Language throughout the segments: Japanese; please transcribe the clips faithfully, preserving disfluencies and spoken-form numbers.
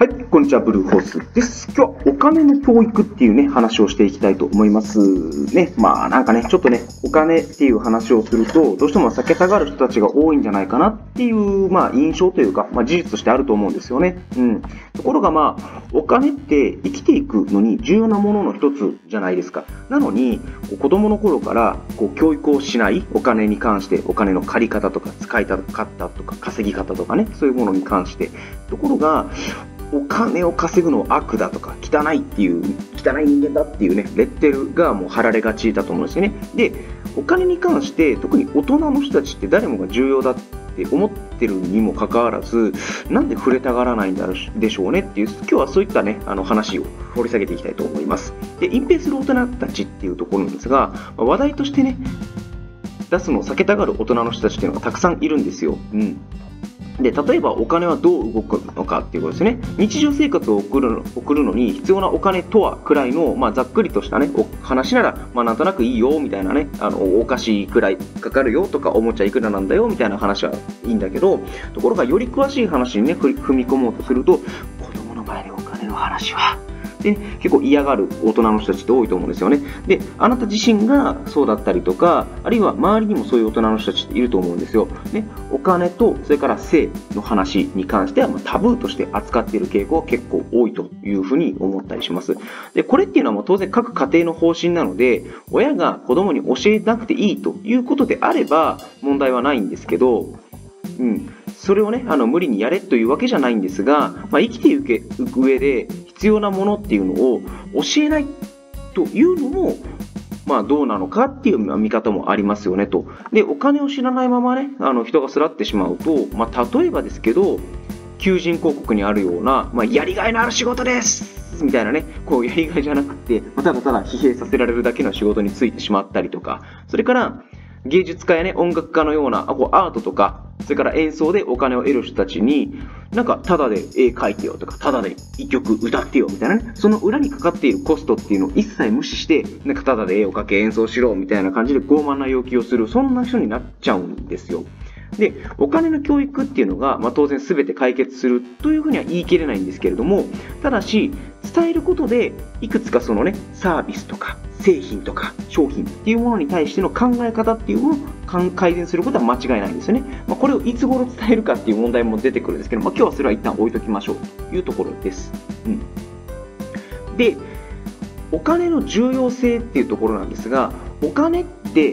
はい、こんにちは、ブルーホースです。今日はお金の教育っていうね、話をしていきたいと思いますね。まあなんかね、ちょっとね、お金っていう話をすると、どうしても避けたがる人たちが多いんじゃないかなっていう、まあ印象というか、まあ事実としてあると思うんですよね。うん。ところがまあ、お金って生きていくのに重要なものの一つじゃないですか。なのに、子供の頃からこう教育をしない、お金に関して、お金の借り方とか、使い方とか、稼ぎ方とかね、そういうものに関して。ところが、お金を稼ぐのは悪だとか汚いっていう汚い人間だっていうねレッテルがもう貼られがちだと思うんですよね。でお金に関して特に大人の人たちって誰もが重要だって思ってるにもかかわらずなんで触れたがらないんだでしょうねっていう今日はそういったねあの話を掘り下げていきたいと思います。で隠蔽する大人たちっていうところなんですが話題としてね出すのを避けたがる大人の人たちっていうのがたくさんいるんですよ。うんで例えばお金はどう動くのかっていうことですね。日常生活を送るの送るのに必要なお金とはくらいの、まあ、ざっくりとしたねお話なら、まあ、なんとなくいいよみたいなねあのお菓子くらいかかるよとかおもちゃいくらなんだよみたいな話はいいんだけどところがより詳しい話にね踏み込もうとすると子供の前でお金の話はで結構嫌がる大人の人たちって多いと思うんですよね。であなた自身がそうだったりとかあるいは周りにもそういう大人の人たちっていると思うんですよ。ね、お金とそれから性の話に関してはタブーとして扱っている傾向は結構多いというふうに思ったりします。でこれっていうのはもう当然各家庭の方針なので親が子供に教えなくていいということであれば問題はないんですけど、うん、それをねあの無理にやれというわけじゃないんですが、まあ、生きていく上で必要なものっていうのを教えないというのもまあどうなのかっていう見方もありますよねと。でお金を知らないままねあの人がすらってしまうと、まあ、例えばですけど求人広告にあるような、まあ、やりがいのある仕事ですみたいなねこうやりがいじゃなくてただただ疲弊させられるだけの仕事に就いてしまったりとかそれから芸術家やね音楽家のようなあこうアートとかそれから演奏でお金を得る人たちになんかタダで絵描いてよとかタダで一曲歌ってよみたいなねその裏にかかっているコストっていうのを一切無視してなんかタダで絵を描け演奏しろみたいな感じで傲慢な要求をするそんな人になっちゃうんですよ。でお金の教育っていうのが、まあ、当然全て解決するというふうには言い切れないんですけれどもただし伝えることでいくつかそのねサービスとか製品とか商品っていうものに対しての考え方っていうのを改善することは間違いないんですよね。まあ、これをいつ頃伝えるかっていう問題も出てくるんですけど、まあ、今日はそれは一旦置いときましょうというところです。うん、でお金の重要性っていうところなんですがお金って、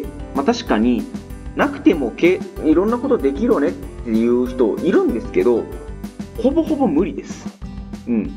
まあ、確かになくてもけいろんなことできるよねっていう人いるんですけどほぼほぼ無理です。うん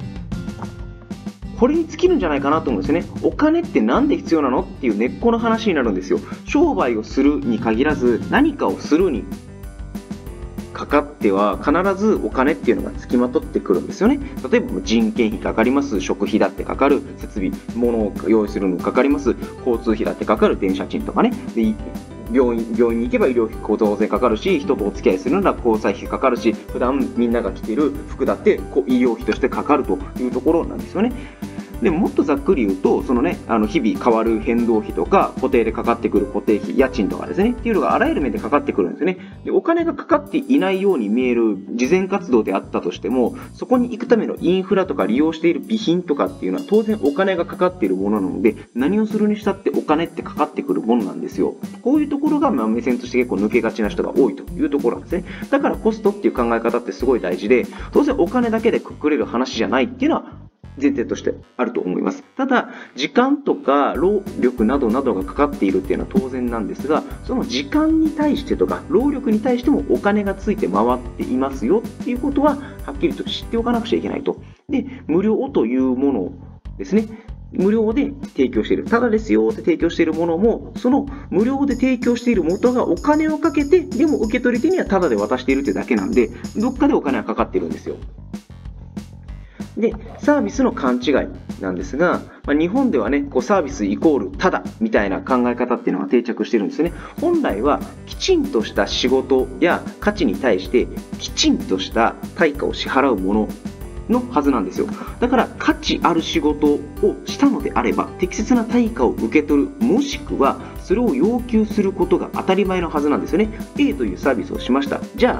これに尽きるんじゃないかなと思うんですよね。お金ってなんで必要なのっていう根っこの話になるんですよ。商売をするに限らず何かをするにかかっては必ずお金っていうのがつきまとってくるんですよね。例えば人件費かかります食費だってかかる設備物を用意するのかかります交通費だってかかる電車賃とかねで病院, 病院に行けば医療費当然かかるし人とお付き合いするなら交際費かかるし普段みんなが着ている服だって医療費としてかかるというところなんですよね。でももっとざっくり言うとその、ね、あの日々変わる変動費とか固定でかかってくる固定費家賃とかですねっていうのがあらゆる面でかかってくるんですよね。でお金がかかっていないように見える慈善活動であったとしてもそこに行くためのインフラとか利用している備品とかっていうのは当然お金がかかっているものなので何をするにしたってお金ってかかってくるものなんですよ。こういうところがまあ目線として結構抜けがちな人が多いというところなんですね。だからコストっていう考え方ってすごい大事で当然お金だけでくくれる話じゃないっていうのは前提としてあると思います。ただ時間とか労力などなどがかかっているっていうのは当然なんですがその時間に対してとか労力に対してもお金がついて回っていますよっていうことははっきりと知っておかなくちゃいけないと。で無料というものですね無料で提供しているただですよって提供しているものもその無料で提供している元がお金をかけてでも受け取り手にはただで渡しているというだけなんでどっかでお金はかかっているんですよ。でサービスの勘違いなんですが、まあ、日本ではねこうサービスイコールタダみたいな考え方っていうのが定着してるんですよね。本来はきちんとした仕事や価値に対してきちんとした対価を支払うもののはずなんですよ。だから価値ある仕事をしたのであれば適切な対価を受け取る、もしくはそれを要求することが当たり前のはずなんですよね。 A というサービスをしました。じゃあ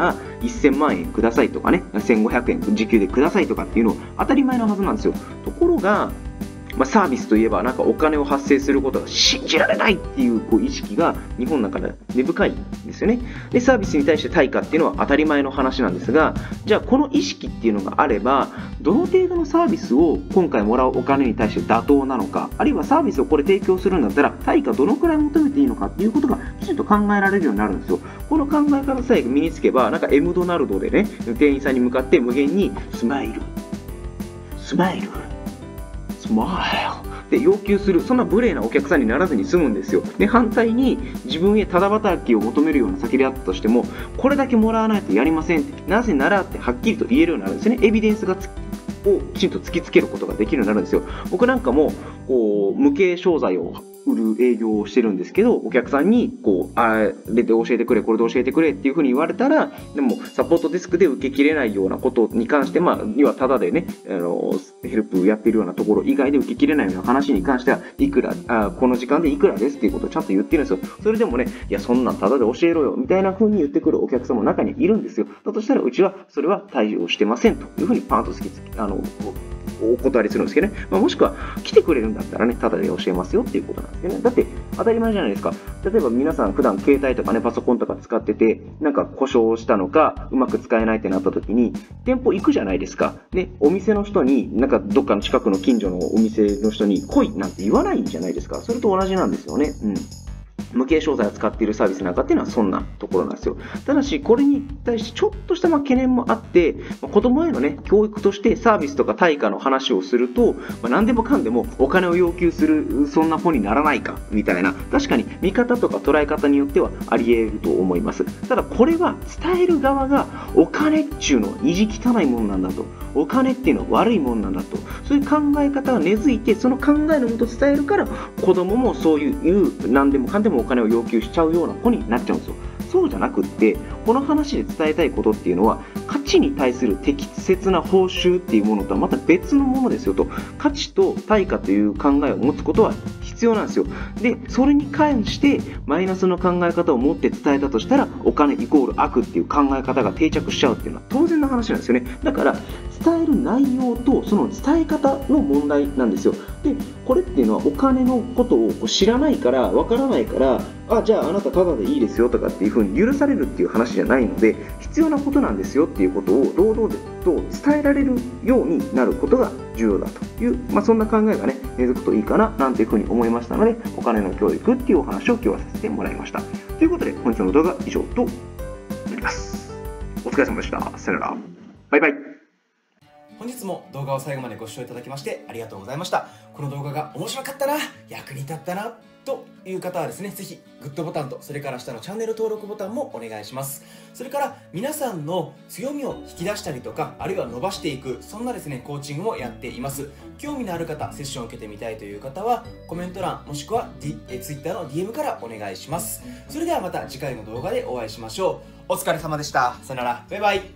せんまんえんくださいとかね、せんごひゃくえん時給でくださいとかっていうの当たり前のはずなんですよ。ところが、まあ、サービスといえばなんかお金を発生することが信じられないっていう、こう意識が日本の中で根深いんですよね。で、サービスに対して対価っていうのは当たり前の話なんですが、じゃあこの意識っていうのがあれば、どの程度のサービスを今回もらうお金に対して妥当なのか、あるいはサービスをこれ提供するんだったら対価どのくらい求めていいのかっていうことがきちんと考えられるようになるんですよ。この考え方さえ身につけば、なんか M ドナルドでね、店員さんに向かって無限にスマイル、スマイル、スマイルって要求する、そんな無礼なお客さんにならずに済むんですよ。で、反対に自分へただ働きを求めるような先であったとしても、これだけもらわないとやりませんって、なぜならってはっきりと言えるようになるんですね。エビデンスがつをきちんと突きつけることができるようになるんですよ。僕なんかもこう無形商材を売る営業をしてるんですけど、お客さんにこうあれで教えてくれ、これで教えてくれっていうふうに言われたら、でもサポートデスクで受けきれないようなことに関して、まあ要はタダでね、あのヘルプやってるようなところ以外で受けきれないような話に関してはいくらあこの時間でいくらですっていうことをちゃんと言ってるんですよ。それでもね、いやそんなんタダで教えろよみたいな風に言ってくるお客さんも中にいるんですよ。だとしたらうちはそれは対応してませんというふうにパンと突きつけあのお断りするんですけどね、まあ、もしくは来てくれるんだったらね、タダで教えますよっていうことなんですけどね。だって当たり前じゃないですか。例えば皆さん普段携帯とかね、パソコンとか使ってて、なんか故障したのか、うまく使えないってなった時に、店舗行くじゃないですか。で、お店の人に、なんかどっかの近くの近所のお店の人に来いなんて言わないじゃないですか。それと同じなんですよね。うん。無形商材を使っているサービスなんかっていうのはそんなところなんですよ。ただし、これに対してちょっとしたまあ懸念もあって、子供へのね、教育としてサービスとか対価の話をすると、まあ、何でもかんでもお金を要求する、そんな子にならないか、みたいな、確かに見方とか捉え方によってはあり得ると思います。ただ、これは伝える側がお金っちゅうのは意地汚いもんなんだと。お金っていうのは悪いもんなんだと。そういう考え方が根付いて、その考えのもと伝えるから、子供もそういう何でもかんでもお金を要求しちゃうような子になっちゃうんですよ。そうじゃなくって、この話で伝えたいことっていうのは、価値に対する適切な報酬っていうものとはまた別のものですよと。価値と対価という考えを持つことは必要なんですよ。で、それに関してマイナスの考え方を持って伝えたとしたら、お金イコール悪っていう考え方が定着しちゃうっていうのは当然の話なんですよね。だから、伝える内容とその伝え方の問題なんですよ。で、これっていうのはお金のことを知らないから、わからないから、あ、じゃああなたタダでいいですよとかっていうふうに許されるっていう話じゃないので、必要なことなんですよっていうことを堂々と伝えられるようになることが重要だという、まあ、そんな考えがね、根付くといいかななんていうふうに思いましたので、お金の教育っていうお話を今日はさせてもらいました。ということで、本日の動画は以上となります。お疲れ様でした。さよなら。バイバイ。 本日も動画を最後までご視聴いただきましてありがとうございました。この動画が面白かったな、役に立ったなという方はですね、ぜひグッドボタンと、それから下のチャンネル登録ボタンもお願いします。それから皆さんの強みを引き出したりとか、あるいは伸ばしていく、そんなですね、コーチングもやっています。興味のある方、セッションを受けてみたいという方は、コメント欄もしくは、D、え Twitter の ディーエム からお願いします。それではまた次回の動画でお会いしましょう。お疲れ様でした。さよなら。バイバイ。